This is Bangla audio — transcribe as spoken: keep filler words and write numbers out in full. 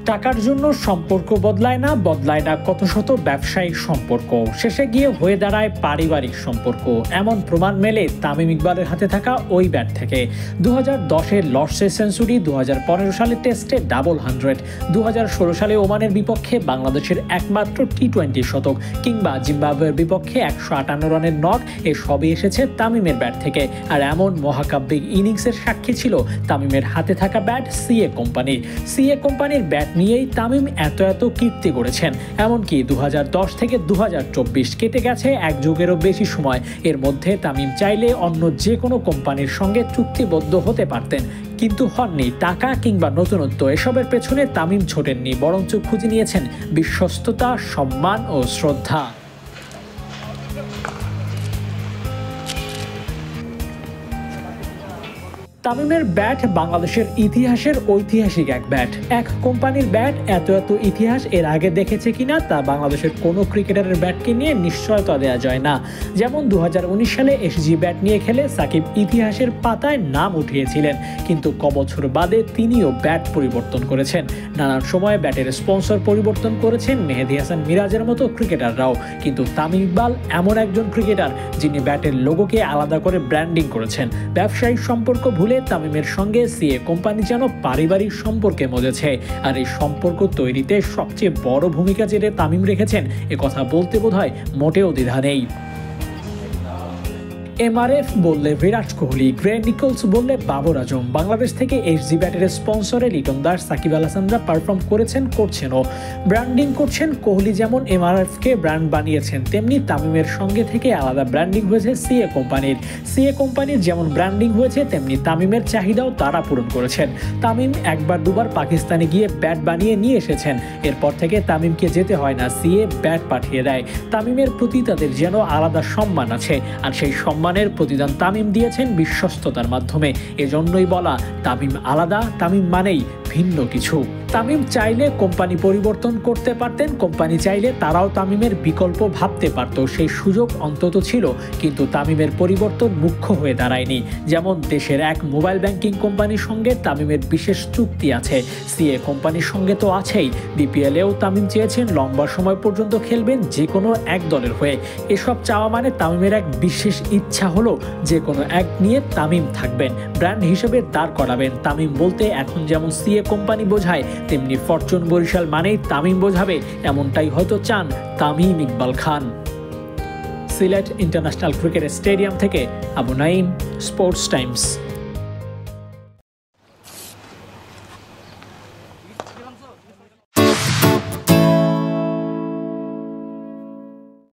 টাকার জন্য সম্পর্ক বদলায় না, বদলায় না কত শত ব্যবসায়িক সম্পর্ক, শেষে গিয়ে হয়ে দাঁড়ায় পারিবারিক সম্পর্ক। এমন প্রমাণ মেলে তামিম ইকবালের হাতে থাকা ওই ব্যাট থেকে। দু হাজার দশের লর্ডসে সেঞ্চুরি, দু হাজার পনেরো সালে টেস্টে ডাবল হান্ড্রেড, দু হাজার ষোলো সালে ওমানের বিপক্ষে বাংলাদেশের একমাত্র টি টোয়েন্টি শতক, কিংবা জিম্বাবুয়ের বিপক্ষে একশো আটান্ন রানের নক, এ সবই এসেছে তামিমের ব্যাট থেকে। আর এমন মহাকাব্যিক ইনিংসের সাক্ষী ছিল তামিমের হাতে থাকা ব্যাট সিএ কোম্পানির। সিএ কোম্পানির ব্যাট নিয়েই তামিম এত এত কীর্তি করেছেন। এমনকি দু হাজার দশ থেকে দু হাজার চব্বিশ কেটে গেছে এক যুগেরও বেশি সময়। এর মধ্যে তামিম চাইলে অন্য যে কোনো কোম্পানির সঙ্গে চুক্তিবদ্ধ হতে পারতেন, কিন্তু হননি। টাকা কিংবা নতুনত্ব এসবের পেছনে তামিম ছোটেননি, বরঞ্চ খুঁজে নিয়েছেন বিশ্বস্ততা, সম্মান ও শ্রদ্ধা। তামিমের ব্যাট বাংলাদেশের ইতিহাসের ঐতিহাসিক এক ব্যাট। এক কোম্পানির ব্যাট এত এত ইতিহাস এর আগে দেখেছে কিনা তা বাংলাদেশের কোনো ক্রিকেটারের ব্যাটকে নিয়ে নিশ্চয়তা দেওয়া যায় না। যেমন দু হাজার উনিশ সালে এসজি ব্যাট নিয়ে খেলে সাকিব ইতিহাসের পাতায় নাম উঠিয়েছিলেন, কিন্তু কবছর বাদে তিনিও ব্যাট পরিবর্তন করেছেন। নানান সময়ে ব্যাটের স্পন্সর পরিবর্তন করেছেন মেহেদী হাসান মিরাজের মতো ক্রিকেটাররাও, কিন্তু তামিম ইকবাল এমন একজন ক্রিকেটার যিনি ব্যাটের লোগোকে আলাদা করে ব্র্যান্ডিং করেছেন। ব্যবসায়িক সম্পর্ক ভুলে তামিমের সঙ্গে সিএ কোম্পানি যেন পারিবারিক সম্পর্কে মজেছে। আর এই সম্পর্ক তৈরিতে সবচেয়ে বড় ভূমিকা যে তামিম রেখেছেন, এ কথা বলতে বোধহয় মোটেও দ্বিধা নেই। এমআরএফ বললে বিরাট কোহলি, গ্রে নিকলস বললে বাবর আজম, বাংলাদেশ থেকে এসজি ব্যাটের স্পন্সরে লিটন দাস, সাকিব আল হাসানরা পারফর্ম করেছেন, করছেনও, ব্র্যান্ডিং করছেন। কোহলি যেমন এমআরএফকে ব্র্যান্ড বানিয়েছেন, তেমনি তামিমের সঙ্গে থেকে আলাদা ব্র্যান্ডিং হয়েছে সিএ কোম্পানির। সিএ কোম্পানির যেমন ব্র্যান্ডিং হয়েছে, তেমনি তামিমের চাহিদাও তারা পূরণ করেছেন। তামিম একবার দুবার পাকিস্তানে গিয়ে ব্যাট বানিয়ে নিয়ে এসেছেন, এরপর থেকে তামিমকে যেতে হয় না, সিএ ব্যাট পাঠিয়ে দেয়। তামিমের প্রতি তাদের যেন আলাদা সম্মান আছে, আর সেই সম্মান এর প্রতিদান তামিম দিয়েছেন বিশ্বস্ততার মাধ্যমে। এজন্যই বলা তামিম আলাদা, তামিম মানেই ভিন্ন কিছু। তামিম চাইলে কোম্পানি পরিবর্তন করতে পারতেন, কোম্পানি চাইলে তারাও তামিমের বিকল্প ভাবতে পারত, সেই সুযোগ অন্তত ছিল। কিন্তু তামিমের পরিবর্তন মুখ্য হয়ে দাঁড়ায়নি। যেমন দেশের এক মোবাইল ব্যাংকিং কোম্পানির সঙ্গে তামিমের বিশেষ চুক্তি আছে, সিএ কোম্পানির সঙ্গে তো আছেই। বিপিএলেও তামিম চেয়েছেন লম্বা সময় পর্যন্ত খেলবেন যে কোনো এক দলের হয়ে। এসব চাওয়া মানে তামিমের এক বিশেষ ইচ্ছা হলো যে কোনো এক নিয়ে তামিম থাকবেন, ব্র্যান্ড হিসেবে দাঁড় করাবেন। তামিম বলতে এখন যেমন সিএ কোম্পানি বোঝায়, তেমনি ফরচুন বরিশাল মানেই তামিম বোঝাবে, এমনটাই হয়তো চান Tamim Iqbal Khan. Sylhet international cricket stadium থেকে আবু নাইম, স্পোর্টস টাইমস।